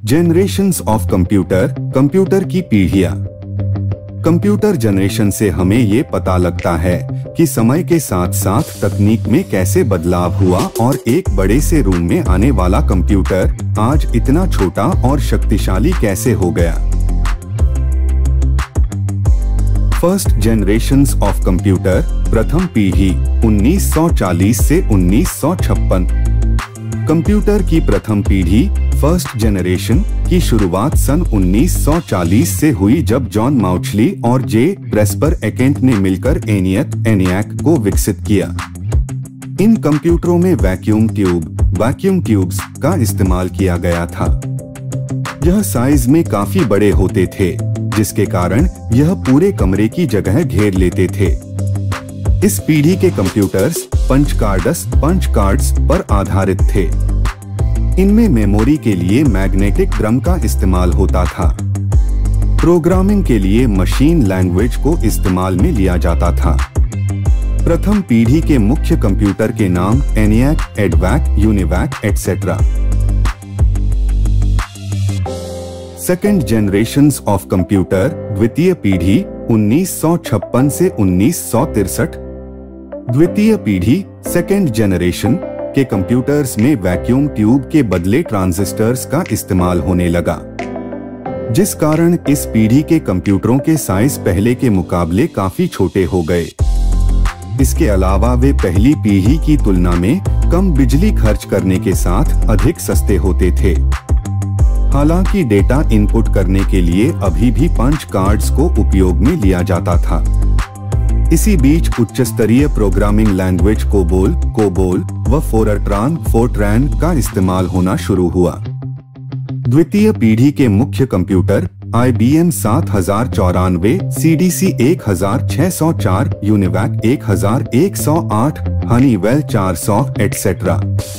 Generations of computer, computer की पीढ़ियां। Computer generation से हमें ये पता लगता है कि समय के साथ साथ तकनीक में कैसे बदलाव हुआ और एक बड़े से रूम में आने वाला कंप्यूटर आज इतना छोटा और शक्तिशाली कैसे हो गया। फर्स्ट जनरेशंस ऑफ कंप्यूटर, प्रथम पीढ़ी 1940 से 1956। कंप्यूटर की प्रथम पीढ़ी फर्स्ट जनरेशन की शुरुआत सन 1940 से हुई जब जॉन माउचली और जे प्रेस्पर एकेंट ने मिलकर एनियाक को विकसित किया। इन कंप्यूटरों में वैक्यूम ट्यूब्स का इस्तेमाल किया गया था। यह साइज में काफी बड़े होते थे, जिसके कारण यह पूरे कमरे की जगह घेर लेते थे। इस पीढ़ी के कंप्यूटर्स पंच कार्ड्स पर आधारित थे। इनमें मेमोरी के लिए मैग्नेटिक ड्रम का इस्तेमाल होता था। प्रोग्रामिंग के लिए मशीन लैंग्वेज को इस्तेमाल में लिया जाता था। प्रथम पीढ़ी के मुख्य कंप्यूटर के नाम ENIAC, EDVAC, UNIVAC etcetera. Second generations of computer, द्वितीय पीढ़ी 1956 से 1963। द्वितीय पीढ़ी सेकेंड जनरेशन के कंप्यूटर्स में वैक्यूम ट्यूब के बदले ट्रांजिस्टर्स का इस्तेमाल होने लगा, जिस कारण इस पीढ़ी के कंप्यूटरों के साइज पहले के मुकाबले काफी छोटे हो गए। इसके अलावा वे पहली पीढ़ी की तुलना में कम बिजली खर्च करने के साथ अधिक सस्ते होते थे। हालांकि डेटा इनपुट करने के लिए अभी भी पंच कार्ड्स को उपयोग में लिया जाता था। इसी बीच उच्च स्तरीय प्रोग्रामिंग लैंग्वेज कोबोल व फोरट्रान का इस्तेमाल होना शुरू हुआ। द्वितीय पीढ़ी के मुख्य computer IBM 7094, CDC 1604, UNIVAC 1108, Honeywell 400 etcetera.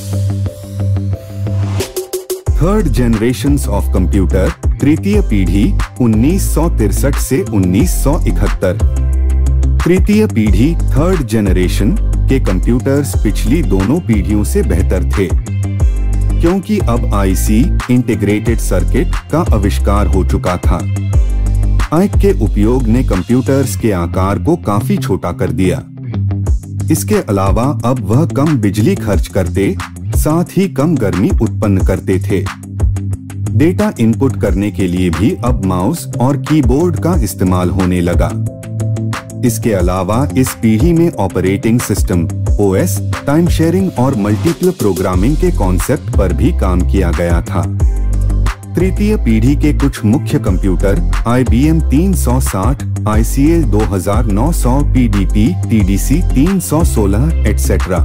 Third generations of computer, तृतीय पीढ़ी 1963 से 1971। तृतीय पीढ़ी थर्ड जनरेशन के कंप्यूटर्स पिछली दोनों पीढ़ियों से बेहतर थे, क्योंकि अब IC इंटीग्रेटेड सर्किट का आविष्कार हो चुका था। IC के उपयोग ने कंप्यूटर्स के आकार को काफी छोटा कर दिया। इसके अलावा अब वह कम बिजली खर्च करते, साथ ही कम गर्मी उत्पन्न करते थे। डेटा इनपुट करने के लिए भी अब माउस और कीबोर्ड का इस्तेमाल होने लगा। इसके अलावा इस पीढ़ी में operating system OS, time sharing और मल्टीपल प्रोग्रामिंग के कॉन्सेप्ट पर भी काम किया गया था। तृतीय पीढ़ी के कुछ मुख्य computer IBM 360, ICL 2900, PDP, TDC 316 etcetera.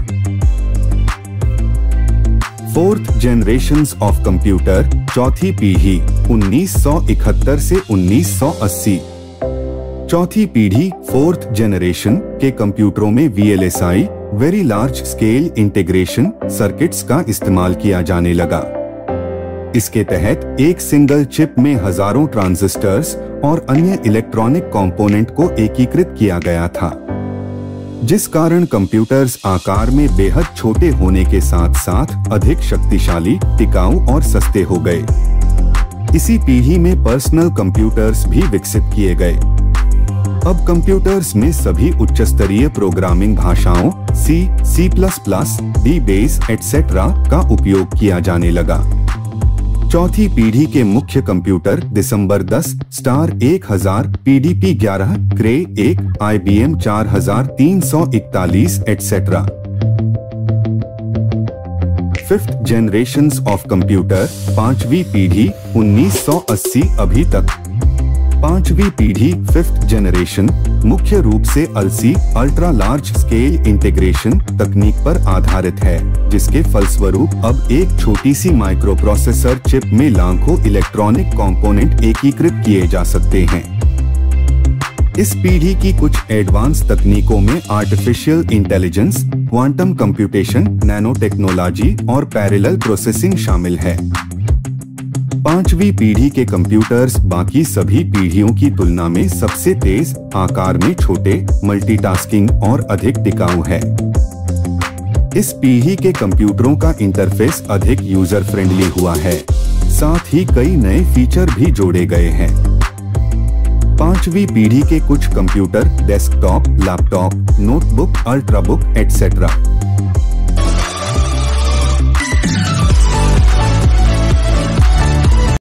Fourth generations of computer, चौथी पीढ़ी 1971 से 1980। चौथी पीढ़ी फोर्थ जनरेशन के कंप्यूटरों में VLSI, very large scale integration circuits का इस्तेमाल किया जाने लगा। इसके तहत एक सिंगल चिप में हजारों ट्रांजिस्टर्स और अन्य इलेक्ट्रॉनिक कंपोनेंट को एकीकृत किया गया था, जिस कारण कंप्यूटर्स आकार में बेहद छोटे होने के साथ साथ अधिक शक्तिशाली, टिकाऊ और सस्ते हो गए। इसी पीढ़ी में पर्सनल कंप्यूटर्स भी विकसित किए गए। अब कंप्यूटर्स में सभी उच्च स्तरीय प्रोग्रामिंग भाषाओं C++, DBase एटसेट्रा का उपयोग किया जाने लगा। चौथी पीढ़ी के मुख्य computer December 10, star 1000, PDP 11, Cray 1, IBM 4341 etcetera. Fifth generations of computer, पांचवी पीढ़ी 1980 अभी तक। पांचवी पीढ़ी फिफ्थ जनरेशन मुख्य रूप से अल्ट्रा लार्ज स्केल इंटीग्रेशन तकनीक पर आधारित है, जिसके फलस्वरूप अब एक छोटी सी माइक्रो प्रोसेसर चिप में लाखों इलेक्ट्रॉनिक कंपोनेंट एकीकृत किए जा सकते हैं। इस पीढ़ी की कुछ एडवांस तकनीकों में artificial intelligence, quantum computation, nano technology और पैरेलल प्रोसेसिंग शामिल है। पांचवी पीढ़ी के कंप्यूटर्स बाकी सभी पीढ़ियों की तुलना में सबसे तेज, आकार में छोटे, मल्टीटास्किंग और अधिक टिकाऊ है। इस पीढ़ी के कंप्यूटरों का इंटरफेस अधिक यूजर फ्रेंडली हुआ है। साथ ही कई नए फीचर भी जोड़े गए हैं। 5वीं पीढ़ी के कुछ computer desktop, laptop, notebook, ultrabook etcetera